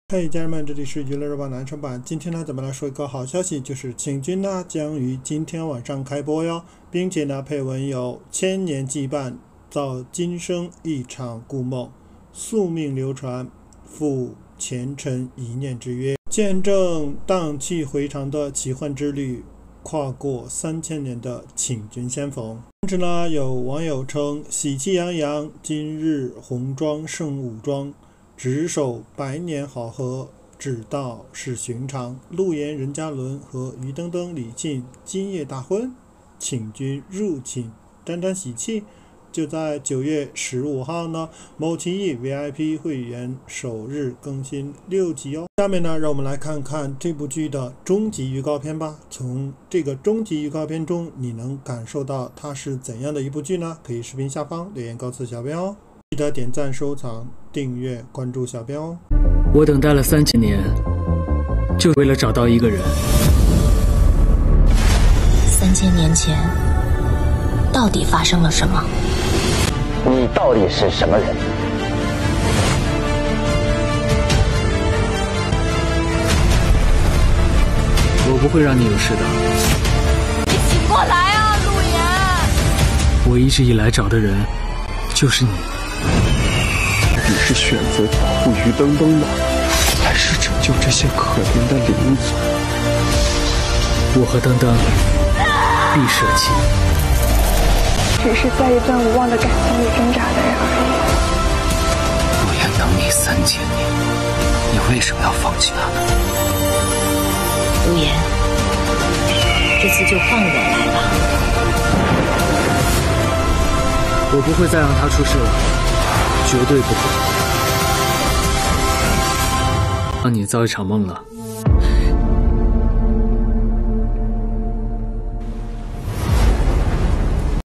嘿，家人们，这里是娱乐日报男生版。今天呢，咱们来说一个好消息，就是请君呢将于今天晚上开播哟，并且呢配文有千年羁绊，造今生一场故梦，宿命流传，赴前尘一念之约，见证荡气回肠的奇幻之旅，跨过3000年的请君相逢。甚至呢，有网友称喜气洋洋，今日红妆胜武装。执手百年好合，只道是寻常。陆岩、任嘉伦和于登登、李沁今夜大婚，请君入寝，沾沾喜气。就在9月15号呢，某奇艺 VIP 会员首日更新6集哦。下面呢，让我们来看看这部剧的终极预告片吧。从这个终极预告片中，你能感受到它是怎样的一部剧呢？可以视频下方留言告诉小编哦。记得点赞、收藏、订阅、关注小编哦。 我等待了3000年，就为了找到一个人。 3000年前，到底发生了什么？ 你到底是什么人？ 我不会让你有事的。 你醒过来啊，陆岩！ 我一直以来找的人，就是你。 你是选择保护于登登呢，还是拯救这些可怜的灵魂？ 我和登登必舍弃， 只是在一段无望的感情里挣扎的人而已。 陆岩等你3000年，你为什么要放弃他呢？ 陆岩，这次就换我来吧。 我不会再让他出事了，绝对不会。让你造一场梦了。